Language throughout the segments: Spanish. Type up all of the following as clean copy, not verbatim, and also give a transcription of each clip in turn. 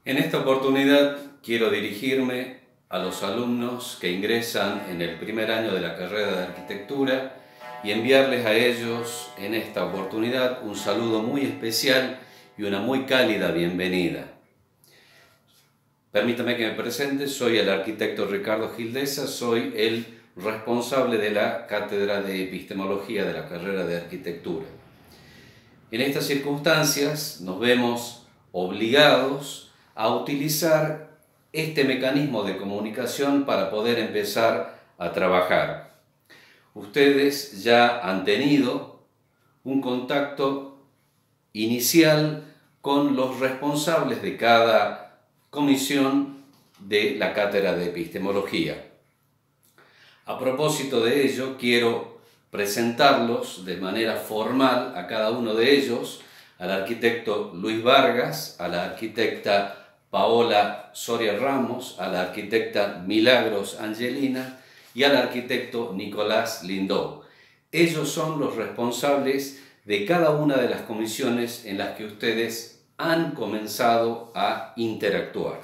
En esta oportunidad quiero dirigirme a los alumnos que ingresan en el primer año de la carrera de arquitectura y enviarles a ellos en esta oportunidad un saludo muy especial y una muy cálida bienvenida. Permítame que me presente, soy el arquitecto Ricardo Gildesa, soy el responsable de la Cátedra de Epistemología de la carrera de arquitectura. En estas circunstancias nos vemos obligados a utilizar este mecanismo de comunicación para poder empezar a trabajar. Ustedes ya han tenido un contacto inicial con los responsables de cada comisión de la Cátedra de Epistemología. A propósito de ello, quiero presentarlos de manera formal a cada uno de ellos, al arquitecto Luis Vargas, a la arquitecta Paola Soria Ramos, a la arquitecta Milagros Angelina y al arquitecto Nicolás Lindó. Ellos son los responsables de cada una de las comisiones en las que ustedes han comenzado a interactuar.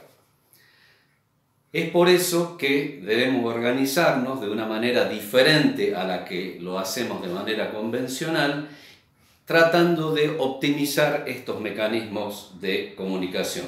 Es por eso que debemos organizarnos de una manera diferente a la que lo hacemos de manera convencional, tratando de optimizar estos mecanismos de comunicación.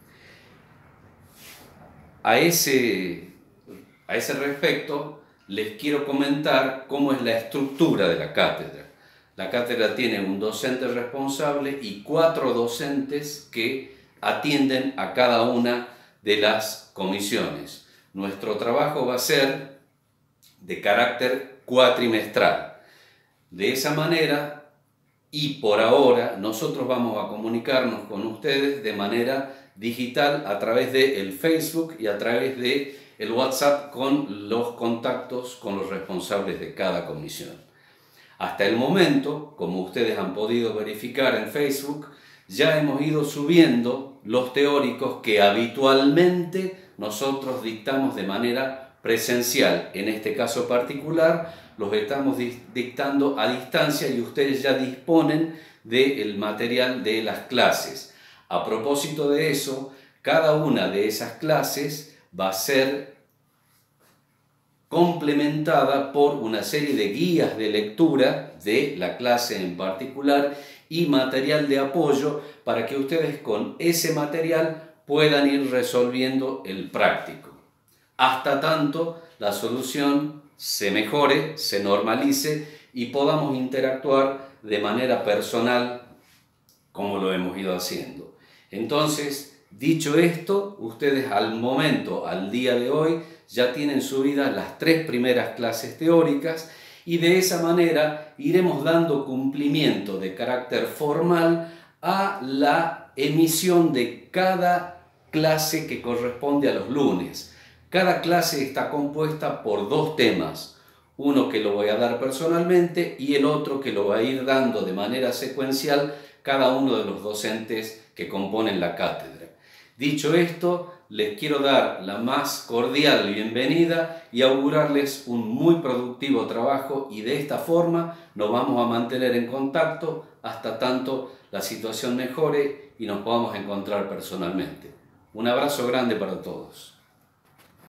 A ese respecto, les quiero comentar cómo es la estructura de la cátedra. La cátedra tiene un docente responsable y 4 docentes que atienden a cada una de las comisiones. Nuestro trabajo va a ser de carácter cuatrimestral. De esa manera, y por ahora, nosotros vamos a comunicarnos con ustedes de manera digital a través del Facebook y a través del WhatsApp con los contactos con los responsables de cada comisión. Hasta el momento, como ustedes han podido verificar en Facebook, ya hemos ido subiendo los teóricos que habitualmente nosotros dictamos de manera presencial. En este caso particular, los estamos dictando a distancia y ustedes ya disponen del material de las clases. A propósito de eso, cada una de esas clases va a ser complementada por una serie de guías de lectura de la clase en particular y material de apoyo para que ustedes con ese material puedan ir resolviendo el práctico. Hasta tanto la solución se mejore, se normalice y podamos interactuar de manera personal como lo hemos ido haciendo. Entonces, dicho esto, ustedes al día de hoy, ya tienen subidas las 3 primeras clases teóricas y de esa manera iremos dando cumplimiento de carácter formal a la emisión de cada clase que corresponde a los lunes. Cada clase está compuesta por 2 temas, uno que lo voy a dar personalmente y el otro que lo va a ir dando de manera secuencial cada uno de los docentes que componen la cátedra. Dicho esto, les quiero dar la más cordial bienvenida y augurarles un muy productivo trabajo y de esta forma nos vamos a mantener en contacto hasta tanto la situación mejore y nos podamos encontrar personalmente. Un abrazo grande para todos.